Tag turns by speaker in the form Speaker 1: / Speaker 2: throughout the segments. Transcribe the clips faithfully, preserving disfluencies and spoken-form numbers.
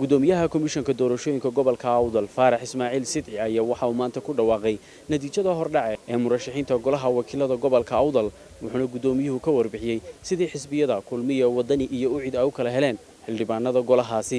Speaker 1: gudoomiyaha komishanka doorashooyinka gobolka Awdal Faarax Ismaaciil Sidci ayaa waxa uu maanta ku dhawaaqay natiijada hordhac ee murashaxiinta golaha wakiilada gobolka Awdal wuxuuna gudoomiyuhu ka warbixiyay sidii xisbiyada kulmiye wadani iyo ucid ay u kala heleen xildhibaanada golahaasi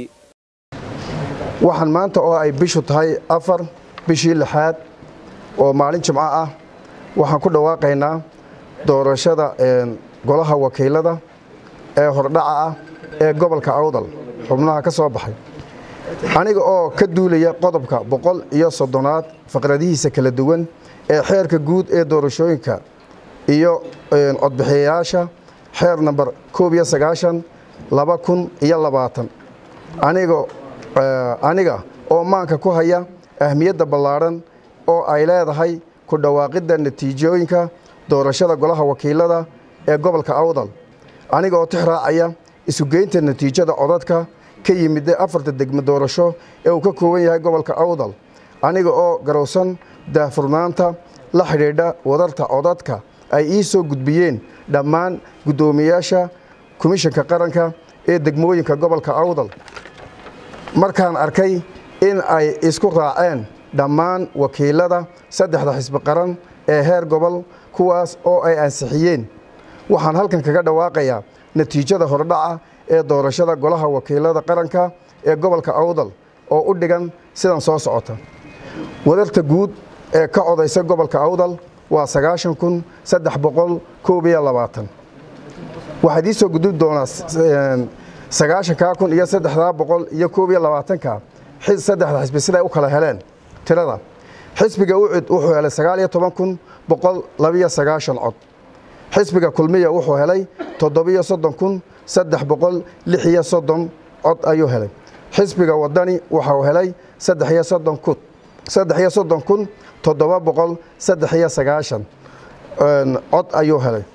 Speaker 2: waxaan maanta oo ay bishu tahay afar bishii lixaad oo maalin jimco ah waxaan ku dhawaaqaynaa doorashada golaha wakiilada ee hordhaca ah ee gobolka Awdal xubnaha ka soo baxay aniga oo ka duulaya qodobka boqol iyo soddonaad faqradihiisa kala duwan ee xeerka guud ee doorashooyinka iyo codbixiyayaasha xeer number koob iyo sagaashan laba kun iyo labaatan aniga aniga oo maanka ku haya ahmiyadda ballaaran oo ay leedahay ku dhawaaqidda natiijooyinka doorashada golaha wakiilada ee gobolka Awdal aniga oo tixraacaya isu geynta natiijada codadka ka yimid afarta degmo doorasho ee uu ka kooban yahay gobolka Awdal aniga oo garowsan daahfurnaanta la xiriidha wadarta codadka ay ii soo gudbiyeen dhammaan gudoomiyaasha komishanka qaranka ee degmooyinka gobolka Awdal markaan arkay in ay isku raaceen dhammaan wakiilada saddexda xisbi qaran ee heer gobol kuwaas oo ay ansixiyeen waxaan halkan kaga dhawaaqayaa natiijada hordhaca ee doorashada golaha wakiilada qaranka ee gobolka Awdal oo u dhigan sidan soo socota wadarta guud ee ka codaysa gobolka Awdal waa sagaashan kun saddex boqol koob iyo labaatan waxaad ii soo gudub doonaa sagaashan kun iyo saddex boqol iyo koob iyo labaatan ka xis saddexda xisbi sida ay u kala heleen tirada xisbiga ucid wuxuu helay sagaal iyo toban kun boqol laba iyo sagaashan cod xisbiga kulmiye wuxuu helay toddoba iyo soddon kun saddex boqol lix iyo soddon cod ayuu helay xisbiga wadani wuxuu helay saddex iyo soddon kun saddex iyo soddon kun toddoba boqol saddex iyo sagaashan cod ayuu helay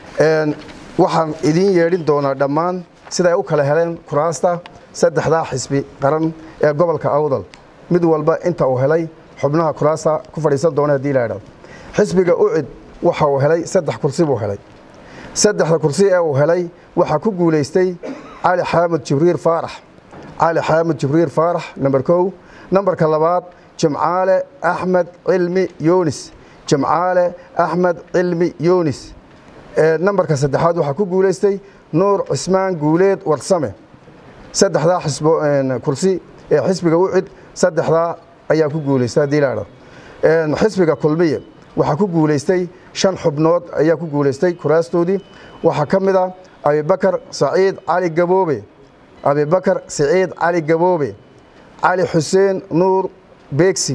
Speaker 2: waxaan idin yeedhin doonaa dhammaan sida ay u kala heleen kuraasta saddexda xisbi qaran ee gobolka Awdal mid walba inta uu helay xubnaha kuraasta ku fadhiisan doona hadii la yiraahdo xisbiga ucid waxa uu helay saddex kursi buu helay saddexda kursi ee uu helay waxa ku guuleystay Ali Xaamud Jibriil Faarax Ali Xaamud Jibriil Faarax number two numberka labaad Jimcaale Axmed Cilmi Yunis Jimcaale Axmed Cilmi Yunis ee numberka saddexaad waxa ku guuleystay Nuur Cismaan Guuleed Warsame saddexda xisbo kursi ee xisbiga ucid saddexda ayaa ku guuleystay diilaada ee xisbiga kulmiye waxa ku guuleystay shan xubnood ayaa ku guuleystay kuraastoodii waxa kamid ah Abi Bakar Saciid Ali Gaboobe Abi Bakar Saciid Ali Gaboobe Ali Xuseen Nuur Beegsi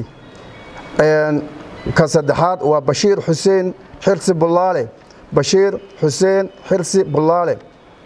Speaker 2: ee ka saddexaad waa Bashiir Xuseen Xirsi Bulaale Bashiir Xuseen Xirsi Bulaale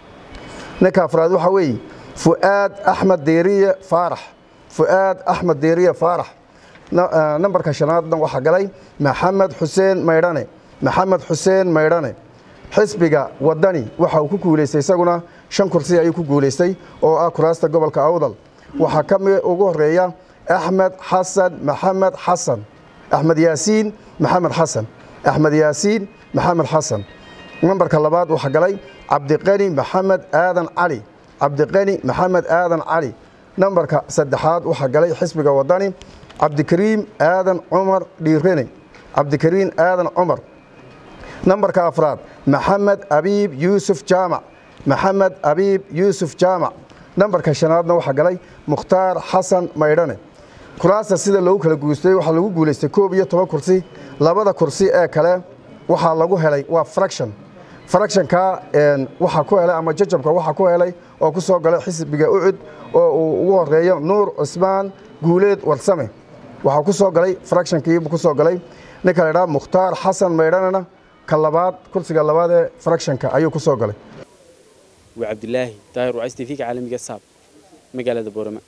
Speaker 2: ninka afraad waxa weey Fuad Ahmed Deeriye Faarax Fuad Ahmed Deeriye Faarax numberka shanaadna waxa galay Maxamed Xuseen Maydhane Maxamed Xuseen Maydhane xisbiga wadani waxa uu ku guuleystay isaguna shan kursi ayuu ku guuleystay oo ah kuraasta gobolka Awdal waxa kamid ugu horeeya Axmed Xasan Maxamed Xasan Axmed Yaasiin Maxamed Xasan Axmed Yaasiin Maxamed Xasan numberka labaad waxa galay Cabdiqani Maxamed Aadan Cali Cabdiqani Maxamed Aadan Cali numberka saddexaad waxa galay xisbiga wadani Cabdikariim Aadan Umar Dhiirane Cabdikariim Aadan Umar numberka afraad Maxamed Abiib Yuusuf Jaamac Maxamed Abiib Yuusuf Jaamac numberka shanaadna waxa galay Mukhtaar Xasan Maydhane kuraasta sida loo kala guuleystay waxa lagu guuleystay koob iyo toban kursi labada kursi ee kale waxa lagu helay waa fraction fraction ka een waxa ku helay ama jajabka waxa ku helay oo ku soo galay xisbiga ucid oo uu ugu horeeyo Nuur Cismaan Guuleed Warsame waxa ku soo galay fraction kii ku soo galay ninka la yiraahdo Mukhtaar Xasan Maydhane ka labaad kursiga labaad ee fraction ka ayuu ku soo galay
Speaker 1: wa Cabdilaahi Taahir Waciis T V ka caalamiga saab magaalada Boorama